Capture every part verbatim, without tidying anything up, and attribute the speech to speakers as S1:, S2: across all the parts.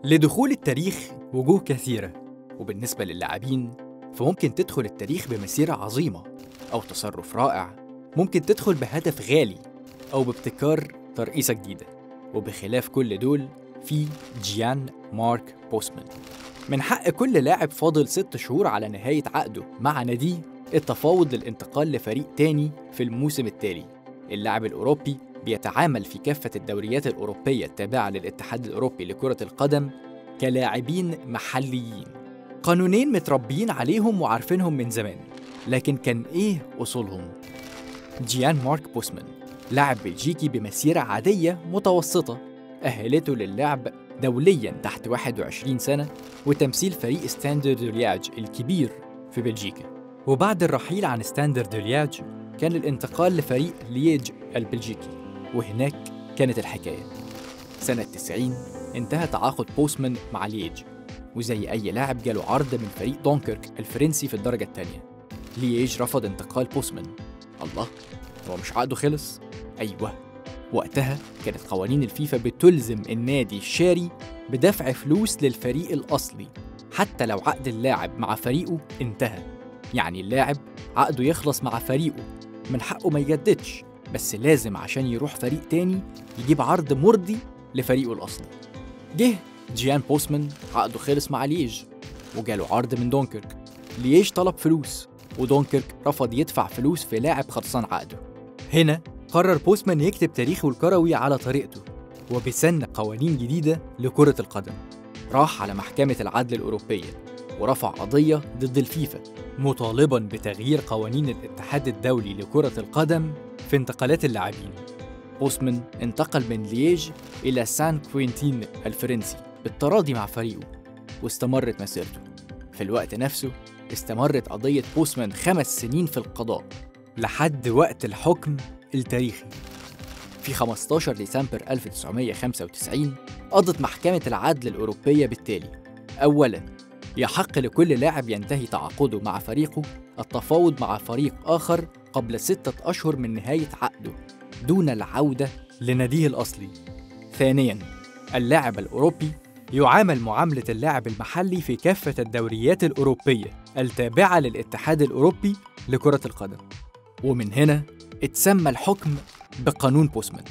S1: لدخول التاريخ وجوه كثيرة، وبالنسبة للاعبين فممكن تدخل التاريخ بمسيرة عظيمة أو تصرف رائع، ممكن تدخل بهدف غالي أو بابتكار ترقيصة جديدة. وبخلاف كل دول في جيان مارك بوسمان. من حق كل لاعب فاضل ست شهور على نهاية عقده مع ناديه التفاوض للانتقال لفريق تاني في الموسم التالي. اللاعب الأوروبي بيتعامل في كافة الدوريات الأوروبية التابعة للاتحاد الأوروبي لكرة القدم كلاعبين محليين، قانونين متربيين عليهم وعارفينهم من زمان. لكن كان إيه أصولهم؟ جيان مارك بوسمان لاعب بلجيكي بمسيرة عادية متوسطة أهلته للعب دولياً تحت واحد وعشرين سنة وتمثيل فريق ستاندرد دو لياج الكبير في بلجيكا. وبعد الرحيل عن ستاندرد دو لياج كان الانتقال لفريق لييج البلجيكي، وهناك كانت الحكاية. سنة تسعين انتهى تعاقد بوسمان مع لييج، وزي أي لاعب جاله عرض من فريق دونكيرك الفرنسي في الدرجة الثانية. لييج رفض انتقال بوسمان. الله، هو مش عقده خلص؟ أيوه، وقتها كانت قوانين الفيفا بتلزم النادي الشاري بدفع فلوس للفريق الأصلي حتى لو عقد اللاعب مع فريقه انتهى. يعني اللاعب عقده يخلص مع فريقه من حقه ما يجددش، بس لازم عشان يروح فريق تاني يجيب عرض مرضي لفريقه الأصلي. جه جيان بوسمان عقده خلص مع ليج وجاله عرض من دونكيرك. ليج طلب فلوس ودونكيرك رفض يدفع فلوس في لاعب خلصان عقده. هنا قرر بوسمان يكتب تاريخه الكروي على طريقته وبسن قوانين جديدة لكرة القدم. راح على محكمة العدل الأوروبية ورفع قضية ضد الفيفا مطالباً بتغيير قوانين الاتحاد الدولي لكرة القدم في انتقالات اللاعبين. بوسمان انتقل من لييج إلى سان كوينتين الفرنسي بالتراضي مع فريقه واستمرت مسيرته. في الوقت نفسه استمرت قضية بوسمان خمس سنين في القضاء لحد وقت الحكم التاريخي. في خمستاشر ديسمبر ألف وتسعمائة وخمسة وتسعين قضت محكمة العدل الأوروبية بالتالي: أولاً، يحق لكل لاعب ينتهي تعاقده مع فريقه التفاوض مع فريق آخر قبل ستة أشهر من نهاية عقده دون العودة لناديه الأصلي. ثانياً، اللاعب الأوروبي يعامل معاملة اللاعب المحلي في كافة الدوريات الأوروبية التابعة للاتحاد الأوروبي لكرة القدم. ومن هنا اتسمى الحكم بقانون بوسمان.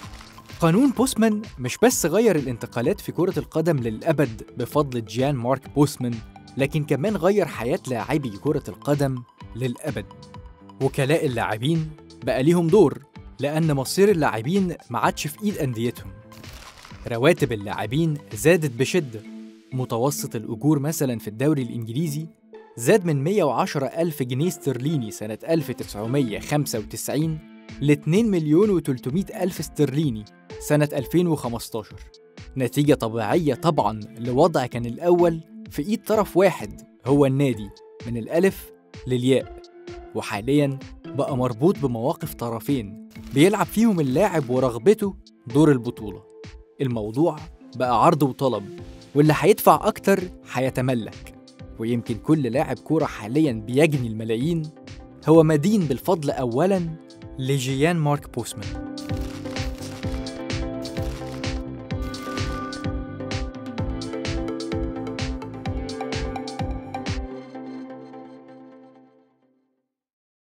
S1: قانون بوسمان مش بس غير الانتقالات في كرة القدم للأبد بفضل جيان مارك بوسمان، لكن كمان غير حياة لاعبي كرة القدم للأبد. وكلاء اللاعبين بقى ليهم دور، لأن مصير اللاعبين ما عادش في إيد أنديتهم. رواتب اللاعبين زادت بشدة. متوسط الأجور مثلاً في الدوري الإنجليزي زاد من مئة وعشرة ألف جنيه استرليني سنة ألف وتسعمائة وخمسة وتسعين ل اثنين مليون وثلاثمائة ألف استرليني سنة ألفين وخمستاشر، نتيجة طبيعية طبعاً لوضع كان الأول في إيد طرف واحد هو النادي من الألف للياء، وحالياً بقى مربوط بمواقف طرفين بيلعب فيهم اللاعب ورغبته دور البطولة. الموضوع بقى عرض وطلب، واللي هيدفع أكتر هيتملك. ويمكن كل لاعب كورة حالياً بيجني الملايين هو مدين بالفضل أولاً لجيان مارك بوسمان.